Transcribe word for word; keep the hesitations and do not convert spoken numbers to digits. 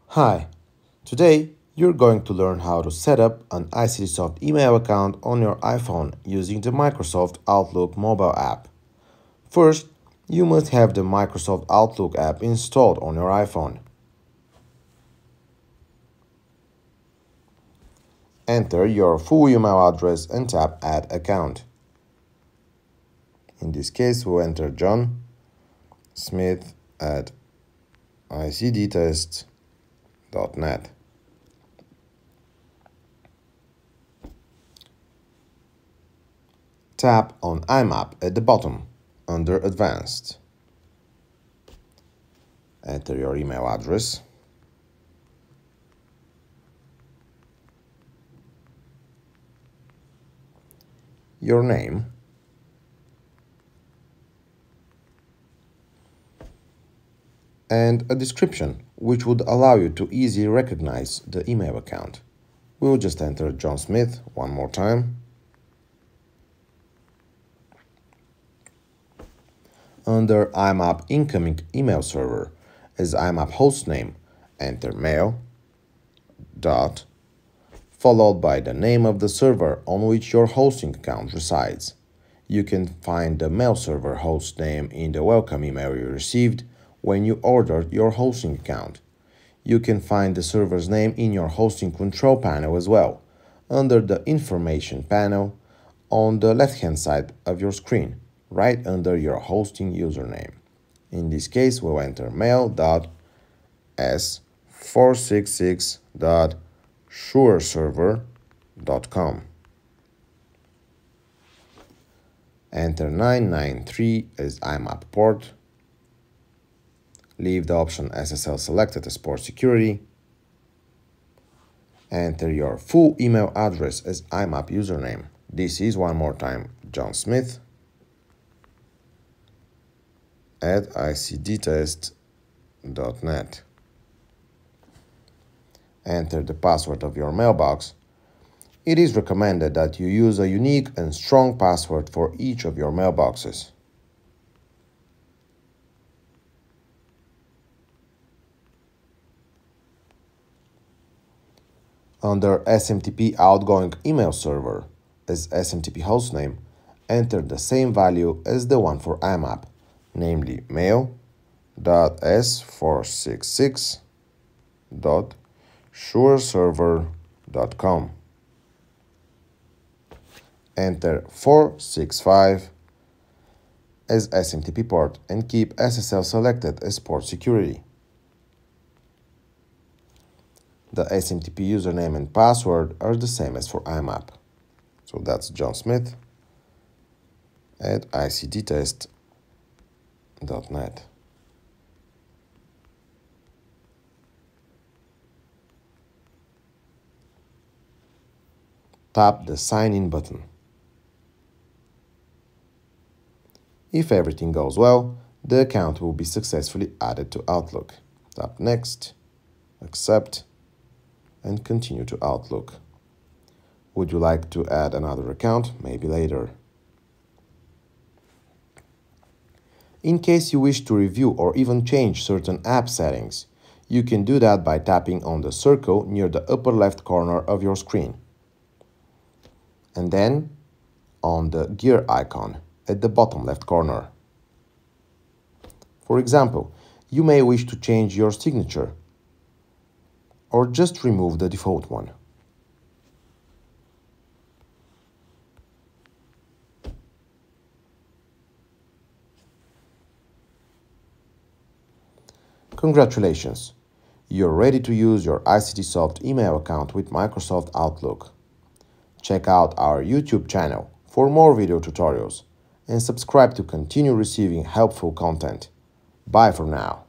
Hi, today you're going to learn how to set up an ICTsoft email account on your iPhone using the Microsoft Outlook mobile app. First, you must have the Microsoft Outlook app installed on your iPhone. Enter your full email address and tap Add Account. In this case, we'll enter John Smith at I C D test dot net. Tap on I M A P at the bottom, under Advanced. Enter your email address. Your name. And a description, which would allow you to easily recognize the email account. We'll just enter John Smith one more time. Under I M A P incoming email server, as I M A P hostname, enter mail, dot, followed by the name of the server on which your hosting account resides. You can find the mail server host name in the welcome email you received when you ordered your hosting account. You can find the server's name in your hosting control panel as well, under the information panel on the left-hand side of your screen, right under your hosting username. In this case, we'll enter mail dot s four six six dot sure server dot com. Enter nine nine three as I M A P port. Leave the option S S L selected as port security. Enter your full email address as I M A P username. This is, one more time, John Smith at I C D test dot net. Enter the password of your mailbox. It is recommended that you use a unique and strong password for each of your mailboxes. Under S M T P outgoing email server, as S M T P hostname, enter the same value as the one for I M A P, namely mail dot s four six six dot sure server dot com. Enter four six five as S M T P port and keep S S L selected as port security. The S M T P username and password are the same as for I M A P. So that's John Smith at I C D test dot net. Tap the Sign In button. If everything goes well, the account will be successfully added to Outlook. Tap Next, Accept, and continue to Outlook. Would you like to add another account? Maybe later. In case you wish to review or even change certain app settings, you can do that by tapping on the circle near the upper left corner of your screen, and then on the gear icon at the bottom left corner. For example, you may wish to change your signature or just remove the default one. Congratulations! You're ready to use your ICTsoft email account with Microsoft Outlook. Check out our YouTube channel for more video tutorials and subscribe to continue receiving helpful content. Bye for now.